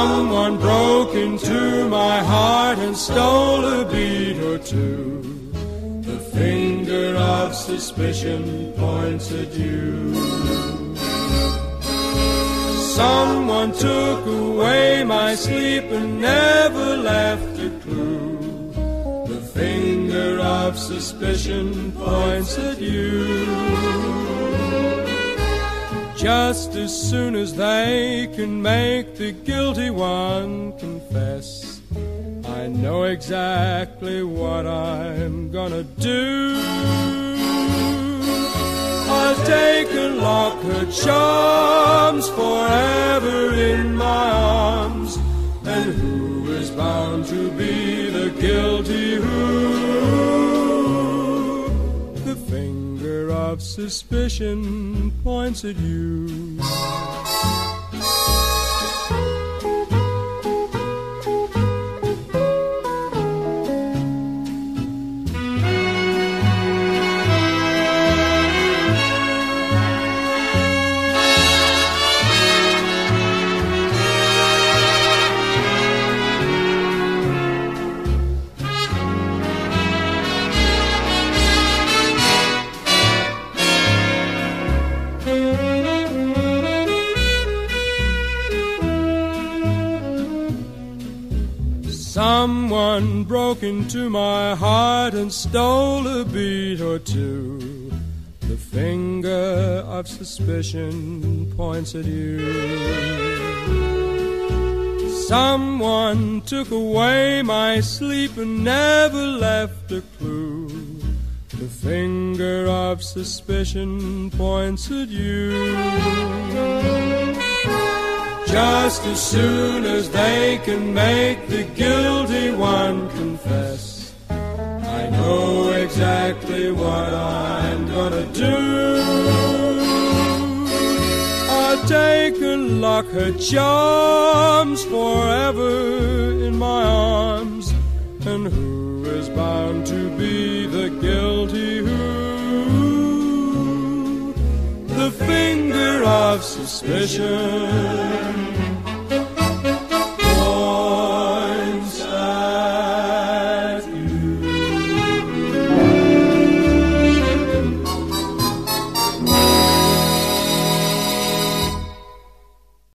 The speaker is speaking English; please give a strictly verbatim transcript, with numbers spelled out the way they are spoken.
Someone broke into my heart and stole a beat or two. The finger of suspicion points at you. Someone took away my sleep and never left a clue. The finger of suspicion points at you. Just as soon as they can make the guilty one confess, I know exactly what I'm gonna do. I'll take and lock her charms forever in my arms. And who is bound to be the guilty who? The finger of suspicion points at you. Someone broke into my heart and stole a beat or two. The finger of suspicion points at you. Someone took away my sleep and never left a clue. The finger of suspicion points at you. Just as soon as they can make the guilty one confess, I know exactly what I'm gonna do. I'll take and lock her charms forever in my arms. And who is bound to be the guilty who? The finger of suspicion